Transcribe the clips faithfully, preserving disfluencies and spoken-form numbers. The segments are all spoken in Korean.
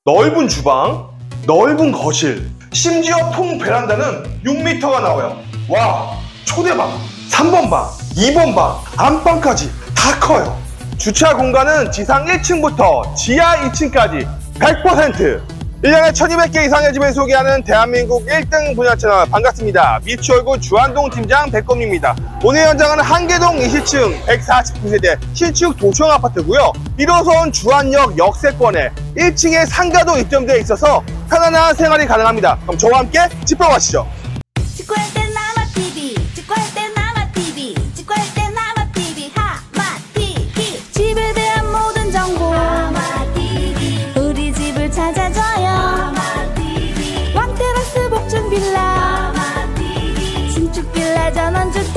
넓은 주방, 넓은 거실, 심지어 통 베란다는 육 미터가 나와요. 와, 초대방, 삼 번 방, 이 번 방, 안방까지 다 커요. 주차 공간은 지상 일 층부터 지하 이 층까지 백 퍼센트. 일 년에 천이백 개 이상의 집을 소개하는 대한민국 일 등 분야 채널, 반갑습니다. 미추홀구 주안동 팀장 백검입니다. 오늘 현장은 한계동 이십 층 백사십구 세대 신축 도청 아파트고요. 일 호선 주안역 역세권에 일 층에 상가도 입점되어 있어서 편안한 생활이 가능합니다. 그럼 저와 함께 짚어가시죠. 직구할 땐 나마티비, 직구할 땐 나마티비, 직구할 땐 나마티비, 하마티비. 집에 대한 모든 정보 하마티비, 우리 집을 찾아줘요. 하마티비. 왕테라스 복층 빌라 하마티비, 신축 빌라 전원주택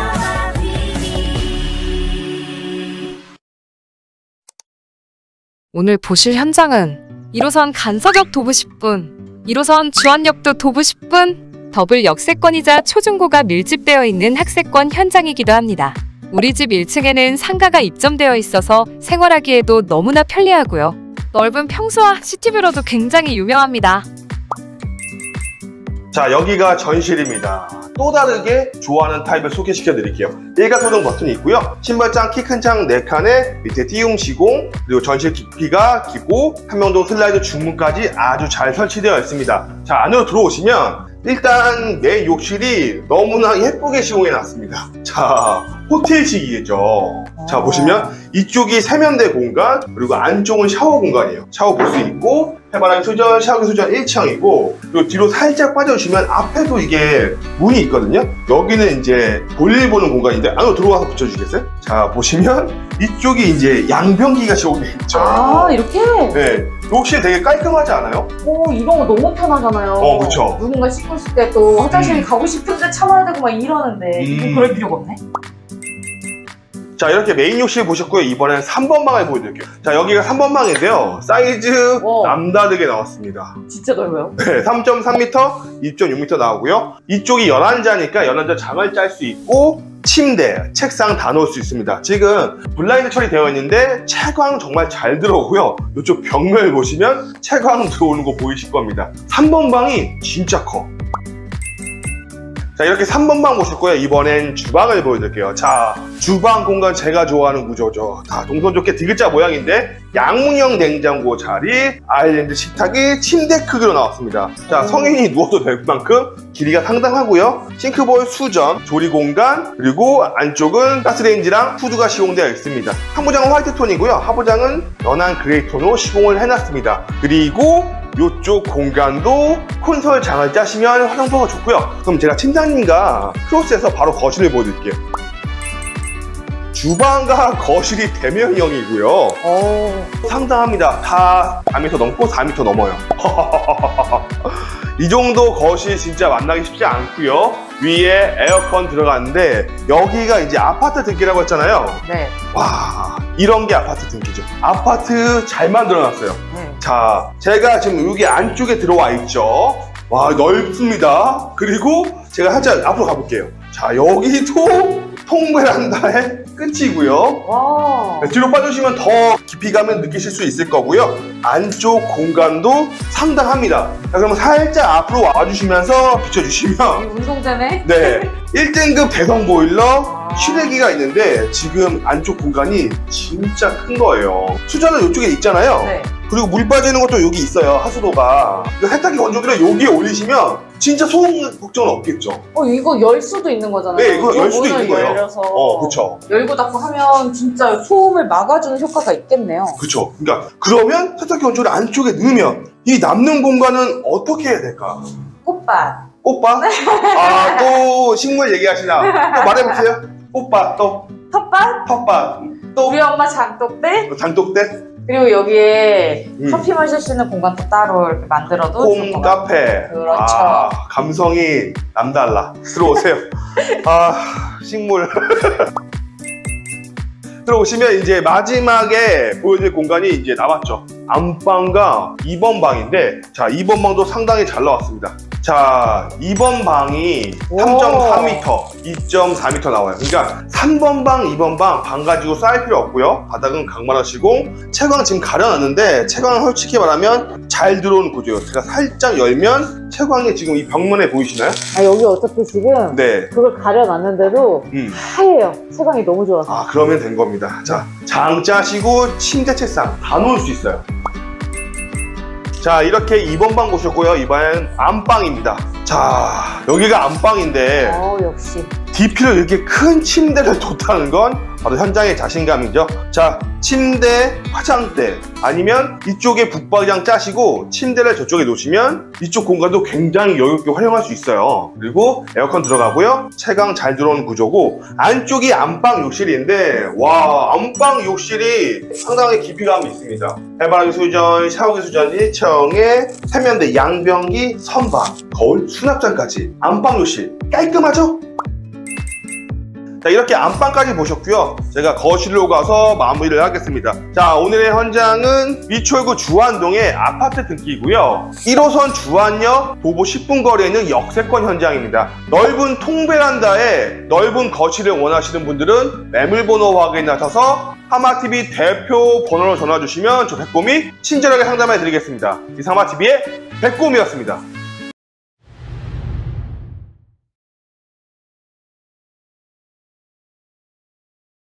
하마티비. 오늘 보실 현장은 일 호선 간서역 도보 십 분, 일 호선 주안역도 도보 십 분, 더블 역세권이자 초중고가 밀집되어 있는 학세권 현장이기도 합니다. 우리 집 일 층에는 상가가 입점되어 있어서 생활하기에도 너무나 편리하고요. 넓은 평수와 시티뷰로도 굉장히 유명합니다. 자, 여기가 전실입니다. 또 다르게 좋아하는 타입을 소개시켜 드릴게요. 일가소동 버튼이 있고요. 신발장 키 큰 창 네 칸에 밑에 띄움 시공, 그리고 전실 깊이가 깊고 삼명동 슬라이드 중문까지 아주 잘 설치되어 있습니다. 자, 안으로 들어오시면 일단 내 욕실이 너무나 예쁘게 시공해 놨습니다. 자, 호텔식이죠. 자, 보시면 이쪽이 세면대 공간, 그리고 안쪽은 샤워 공간이에요. 샤워 볼 수 있고, 해바라기 수전, 샤워기 수전 일 층이고, 그리고 뒤로 살짝 빠져주시면 앞에도 이게 문이 있거든요. 여기는 이제 볼일 보는 공간인데 안으로 들어와서 붙여주시겠어요? 자, 보시면 이쪽이 이제 양변기가 시공돼 있죠. 아, 이렇게? 네. 욕실 되게 깔끔하지 않아요? 오, 이런 거 너무 편하잖아요. 어, 그쵸. 누군가 씻고 있을 때 또 화장실 음. 가고 싶은데 참아야 되고 막 이러는데 음. 이거 그럴 필요가 없네. 자, 이렇게 메인 욕실 보셨고요. 이번엔 삼 번 방을 보여드릴게요. 자, 여기가 삼 번 방인데요. 사이즈 오. 남다르게 나왔습니다. 진짜 넓어요? 네, 삼 점 삼 미터, 이 점 육 미터 나오고요. 이쪽이 열한 자니까 열한 자 장을 짤 수 있고, 침대, 책상 다 놓을 수 있습니다. 지금 블라인드 처리되어 있는데 채광 정말 잘 들어오고요. 이쪽 벽면 보시면 채광 들어오는 거 보이실 겁니다. 삼 번 방이 진짜 커. 자, 이렇게 삼 번 방 보실 거예요. 이번엔 주방을 보여드릴게요. 자, 주방 공간 제가 좋아하는 구조죠. 자, 동선 좋게 디귿자 모양인데 양문형 냉장고 자리, 아일랜드 식탁이 침대 크기로 나왔습니다. 자, 성인이 누워도 될 만큼 길이가 상당하고요. 싱크볼, 수전, 조리 공간, 그리고 안쪽은 가스레인지랑 후드가 시공되어 있습니다. 상부장은 화이트 톤이고요. 하부장은 연한 그레이 톤으로 시공을 해놨습니다. 그리고 이쪽 공간도 콘솔 장을 짜시면 활용도가 좋고요. 그럼 제가 팀장님과 크로스해서 바로 거실을 보여드릴게요. 주방과 거실이 대면형이고요. 오. 상당합니다. 다 사 미터 넘고 사 미터 넘어요. 이 정도 거실 진짜 만나기 쉽지 않고요. 위에 에어컨 들어갔는데 여기가 이제 아파트 등기라고 했잖아요. 네. 와, 이런 게 아파트 등기죠. 아파트 잘 만들어놨어요. 네. 자, 제가 지금 여기 안쪽에 들어와 있죠. 와, 넓습니다. 그리고 제가 살짝 앞으로 가볼게요. 자, 여기도 통베란다의 끝이고요. 와. 네, 뒤로 빠져주시면 더 깊이 가면 느끼실 수 있을 거고요. 안쪽 공간도 상당합니다. 자, 그러면 살짝 앞으로 와주시면서 비춰주시면 운동장에? 네, 일 등급 대성 보일러 실외기가 있는데 지금 안쪽 공간이 진짜 큰 거예요. 수전은 이쪽에 있잖아요. 네. 그리고 물 빠지는 것도 여기 있어요. 하수도가. 세탁기 건조기를 여기에 올리시면 진짜 소음 걱정은 없겠죠. 어, 이거 열 수도 있는 거잖아요. 네, 이거 열 수도 문을 있는 거예요. 열려서 어, 그쵸. 열고 닫고 하면 진짜 소음을 막아주는 효과가 있겠네요. 그쵸. 그러니까 그러면 세탁기 건조기를 안쪽에 넣으면 이 남는 공간은 어떻게 해야 될까? 꽃밭. 꽃밭? 아, 또 식물 얘기하시나? 또 말해보세요. 꽃밭, 또 텃밭? 텃밭, 또 우리 엄마 장독대? 장독대? 그리고 여기에 음. 커피 마실 수 있는 공간도 따로 이렇게 만들어도 홈 카페. 그렇죠. 아, 감성이 남달라. 들어오세요. 아, 식물. 들어오시면 이제 마지막에 보여드릴 공간이 이제 남았죠. 안방과 이 번 방인데, 자, 이 번 방도 상당히 잘 나왔습니다. 자, 이 번 방이 삼 점 삼 미터, 이 점 사 미터 나와요. 그러니까 삼 번 방, 이 번 방, 방 가지고 쌓일 필요 없고요. 바닥은 강마루 시공, 채광 지금 가려놨는데 채광 솔직히 말하면 잘 들어오는 구조예요. 제가 살짝 열면 채광이 지금 이 벽면에 보이시나요? 아, 여기 어차피 지금 네. 그걸 가려놨는데도 음. 하얘요. 채광이 너무 좋아서. 아, 그러면 된 겁니다. 자, 장 짜시고 침대 책상 다 놓을 수 있어요. 자, 이렇게 이 번 방 보셨고요. 이번엔 안방입니다. 자, 여기가 안방인데 어, 역시. 디피를 이렇게 큰 침대를 뒀다는 건 바로 현장의 자신감이죠. 자, 침대, 화장대 아니면 이쪽에 북박이장 짜시고 침대를 저쪽에 놓으시면 이쪽 공간도 굉장히 여유있게 활용할 수 있어요. 그리고 에어컨 들어가고요. 채광 잘 들어오는 구조고 안쪽이 안방 욕실인데 와, 안방 욕실이 상당히 깊이감이 있습니다. 해바라기 수전, 샤워기 수전 일 층에 세면대, 양변기, 선반, 거울, 수납장까지 안방 욕실 깔끔하죠? 자, 이렇게 안방까지 보셨고요. 제가 거실로 가서 마무리를 하겠습니다. 자, 오늘의 현장은 미추홀구 주안동의 아파트 등기이고요. 일 호선 주안역 도보 십 분 거리에 있는 역세권 현장입니다. 넓은 통베란다에 넓은 거실을 원하시는 분들은 매물번호 확인하셔서 하마티비 대표 번호로 전화 주시면 저 백곰이 친절하게 상담해 드리겠습니다. 이상 하마티비의 백곰이었습니다.